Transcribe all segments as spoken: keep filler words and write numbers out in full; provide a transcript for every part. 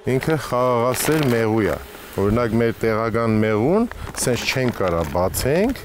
ինքը խաղաղասեր մեղու է։ Օրինակ մեր տեղական մեղուն սենց չեն կարա բացենք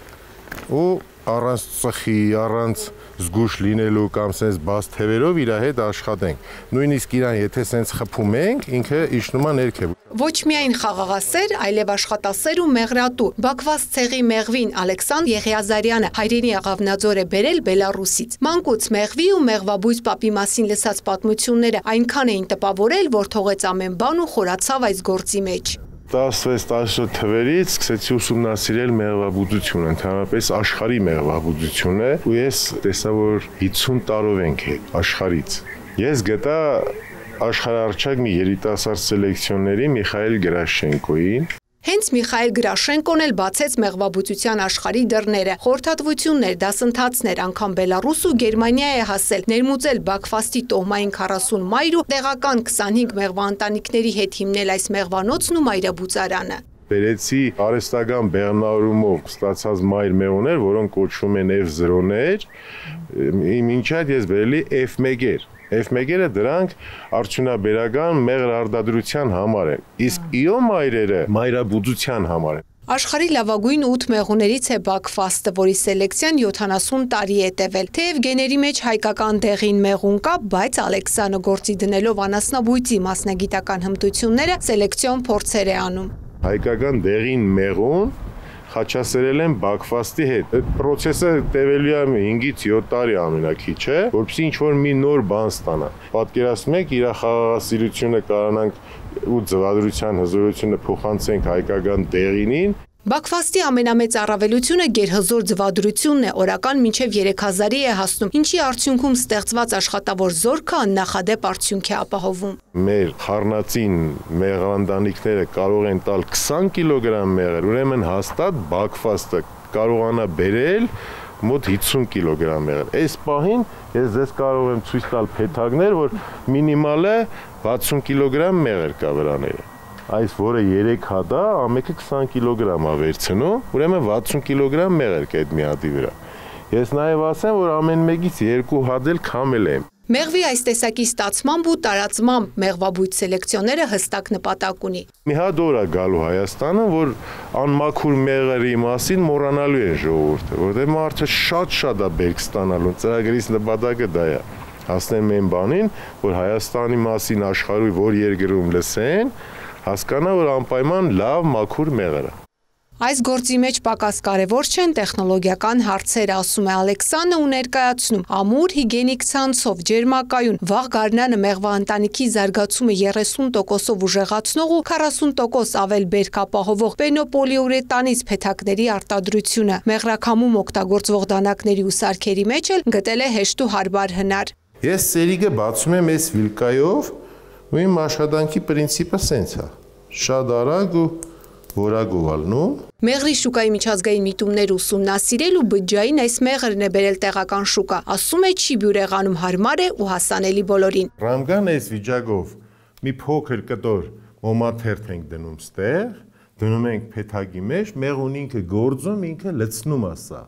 ու առանց ծխի, առանց զգուշ լինելու կամ սենց բաց թևերով իր հետ աշխատենք։ Նույնիսկ իրան եթե սենց խփում ենք, ինքը իջնում է ներքև։ Ոչ միայն խաղաղասեր, այլև աշխատասեր ու մեղրատու։ Բաքված ցեղի մեղվին Ալեքսանդր Եղիազարյանը հայրենի Աղավնաձոր է բերել Բելարուսից։ Մանկուց մեղվի ու մեղվաբույծ պապի մասին լսած պատմությունները այնքան էին տպավորել, որ թողեց ամեն բան ու խորացավ այս գործի մեջ։ տասնվեց տասնյոթ թվերից սկսեցի ուսումնասիրել մեղվաբուծությունը, ընդհանրապես աշխարհի մեղվաբուծությունը, ու ես տեսա, որ հիսուն տարով ենք աշխարհից։ Ես գտա աշխարհարչակ մի երիտասարդ սելեկցիոների Միխայել Գրաշենկոին։ Հենց Միխայել Գրաշենկոն էլ բացեց մեղվաբուծության աշխարհի դռները, խորհրդատվություններ, դասընթացներ, անգամ Բելարուս ու Գերմանիա է հասել, ներմուծել Բաքվաստի տոհմային քառասուն մայր ու տեղական քսանհինգ մեղվաընտանիքների հետ հիմնել այս մեղվանոցն ու մայրաբուծարանը։ Բերեցի արհեստական բեղմնավորումով ստացած մայր մեղուներ, որոնք կոչվում են F զրոներ, մինչ այդ ես բերելի F մեկեր։ F մեկերը դրանք արդյունաբերական մեղր արտադրության համար են, իսկ իո մայրերը մայրաբուծության համար են։ Աշխարհի լավագույն ութ մեղուներից է Բաքվաստը, որի սելեկցիան յոթանասուն տարի է տևել։ Թեև գեների մեջ հայկական դեղին մեղուն կա, բայց Ալեքսանը գործի դնելով անասնաբույծի մասնագիտական հմտությունները սելեկցիոն փորձեր է անում։ Հայկական դեղին մեղուն խաչասերել են Բաքվաստի հետ։ Այդ process-ը տևելու է հինգից յոթ տարի ամենակիչը, որպեսզի ինչ-որ մի նոր բան ստանա։ Պատկերացնում եք, իր խաղաղասիրությունը կարողանանք ու ձվադրության հզորությունը փոխանցենք հայկական դեղինին։ Բաքվաստի ամենամեծ առավելությունը գերհզոր ձվադրությունն է, օրական մինչև երեք հազարի է հասնում, ինչի արդյունքում ստեղծված աշխատավոր զորքը աննախադեպ արդյունք է ապահովում։ Մեր խառնածին մեղվանդանիքները կարող են տալ քսան կիլոգրամ մեղր, ուրեմն հաստատ Բաքվաստը կարողանա բերել մոտ հիսուն կիլոգրամ մեղր։ Այս պահին ես ձեզ կարող եմ ցույց տալ փեթակներ, որ մինիմալը վաթսուն կիլոգրամ մեղր կա վրաները։ Այս որը երեք հատ է, ամենը քսան կիլոգրամ է վերցնում, ուրեմն վաթսուն կիլոգրամ մեղր կա այդ մի հատի վրա։ Ես նաև ասեմ, որ ամեն մեկից երկու հատ էլ քամել եմ։ Մեղվի այս տեսակի ստացմամբ ու տարածմամբ մեղվաբույծ սելեկցիոները հստակ նպատակ ունի։ Մի հատ օր է գալու Հայաստանը, որ անմաքուր մեղրի մասին մոռանալու են ժողովուրդը, որտեղ մարդը շատ-շատ է բերք ստանալու, ծրագրից նպատակը դա է։ Հասնեմ այն բանին, որ Հայաստանի մասին աշխարհի որ երկրում լսեն, հասկանա, որ անպայման լավ մաքուր մեղր է։ Այս գործի մեջ պակաս կարևոր չեն տեխնոլոգիական հարցերը, ասում է Ալեքսանը ու ներկայացնում ամուր հիգենիկ ցանցով, ջերմակայուն, վաղ գարնանը մեղվաընտանիքի զարգացումը երեսուն տոկոսով ուժեղացնող ու քառասուն տոկոս ավել բերք ապահովող պենոպոլիուրետանից փեթակների արտադրությունը։ Մեղրաքամում օգտագործվող դանակների ու սարքերի մեջ էլ գտել է հեշտ ու հարբար հնար։ Ես սերիգը բացում եմ այս վիլկայով, ու իմ աշխատանքի պրինցիպը սենց է, շատ արագ ու որագով ալնում։ Մեղրի շուկայի միջազգային միտումներ ուսումնասիրել ու բջջային այս մեղրն է բերել տեղական շուկա, ասում է չի բյուրեղանում հարմար է ու հասանելի բոլորին։ Ռամգան այս վիճակով մի փոքր կտոր մոմաթերթ ենք դնում ստեղ, դնում ենք փեթակի մեջ, մեղուն ինքը գործում, ինքը լցնում է սա։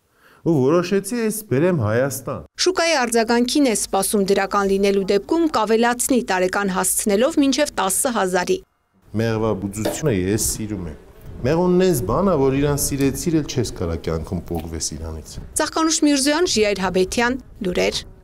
Ու որոշեցի այս բերեմ Հայաստան։ Շուկայի արձագանքին է սպասում դրական լինելու դեպքում կավելացնի տարեկան հասցնելով մինչև տասը հազարի։ Մեղվաբուծությունը ես սիրում եմ։ Մեղունն էս բան է, որ իրան սիրեցիր էլ չես կարա կյանքում պոկվես իրանից։ Ծաղկանուշ Միրզոյան, Ժիայր Հաբետյան, լուրեր։